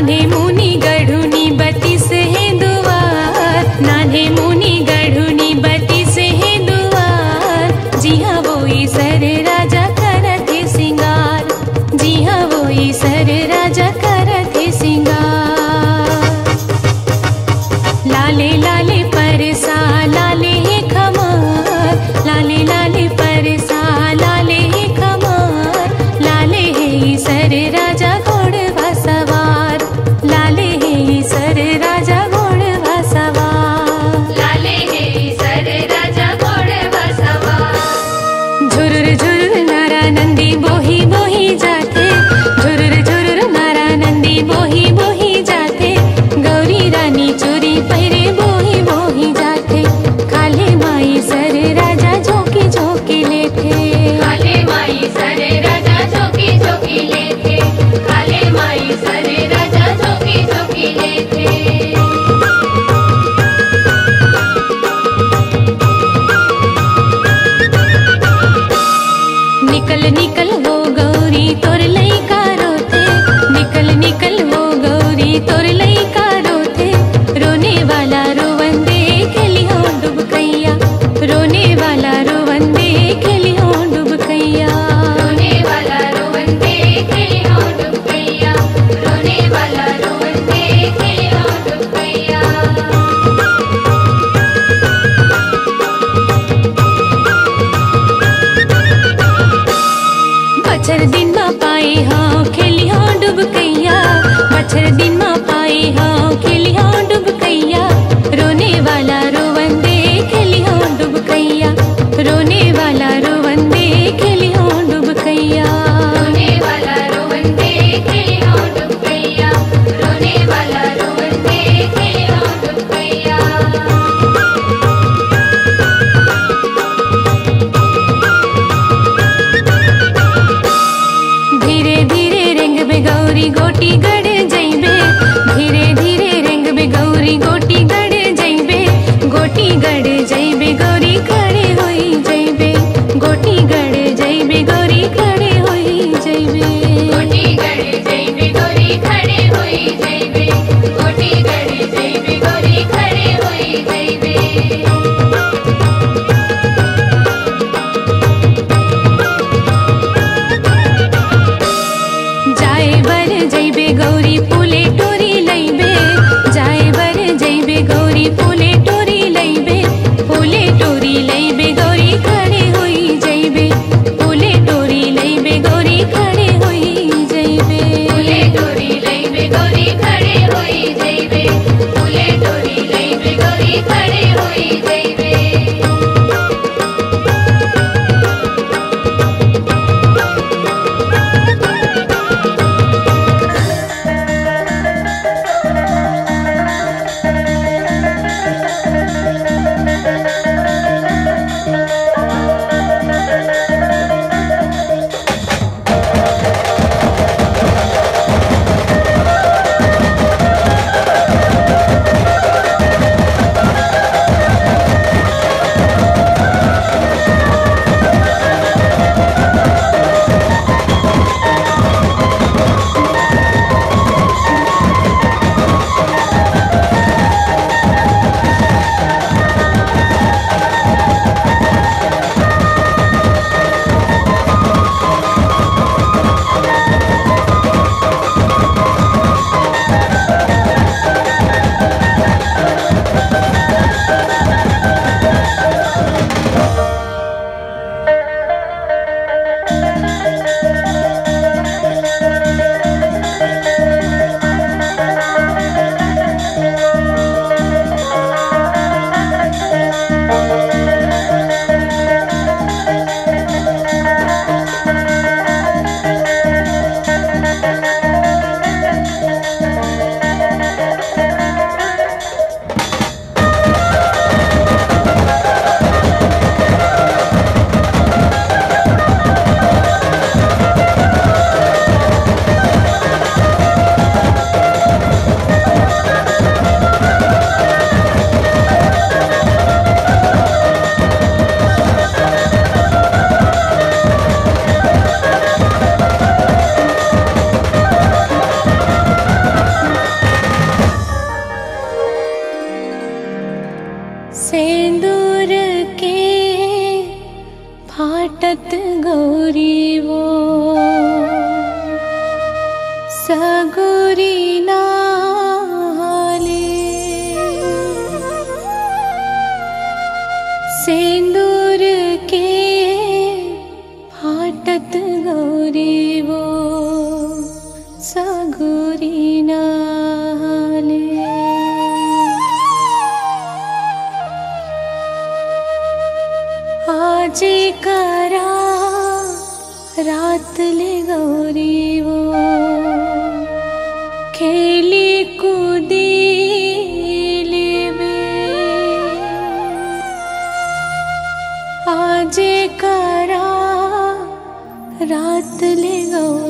नान्हे मुनि गढ़ुनी बत्तीस है दुआर, नान्हे मुनि गढ़ुनी बत्तीस है दुआर। जी हाँ वो ईसर राजा करत है सिंगार, जी हाँ वो ईसर राजा करत है सिंगार। लाले लाले परसा लाले है खमार, लाले लाले परसा लाले है खमार। लाले है ईसर राजा घोड़वा सवार, लाले है ईसर राजा घोड़वा सवार, लाले है ईसर राजा घोड़वा सवार। झुरुर झुरुर नारा नंदी बोही बोही जाते, झुरुर झुरुर नारा नंदी बोही बोही जाते। गौरी रानी चूरी पहिरे बोही बोही जाते, काले माई सर राजा झोंकी झोंकी लेते, काले माई सर राजा झोंकी झोंकी लेते, काले माई सर राजा झोंकी झोंकी लेते। निकल निकल वो गौरी तोर लइका रोते, निकल निकल वो गौरी तोर लइका रोते। रोने वाला रोवंदे खेलियो डुबकैया, रोने वाला रोवंदे खेलियो डुबकैया, रोने वाला रोवंदे खेलियो डुबकैया, रोने वाला रोवंदे खेलियो डुबकैया। बछर दिन मा पाए हाँ खेलियो डुबकैया, बछर दिन मा पाए हाँ खेलियो डुबकैया। रोने वाला रोवंदे खेलियो डुबकैया, रोने वाला रोवंदे खेलियो डुबकैया, रोने वाला रोवंदे खेलियो डुबकैया, रोने वाला रोवंदे खेलियो डुबकैया। धीरे धीरे रेंग में गौरी गोटी गड़ जइबे, धीरे धीरे फाटत गौरी वो सगुरी नाले सिंदूर के फाटत गौरी वो सगुरी नाले आज करा रात ले गौरी वो खेली कूदी लेवे आज करा रात ले गौरी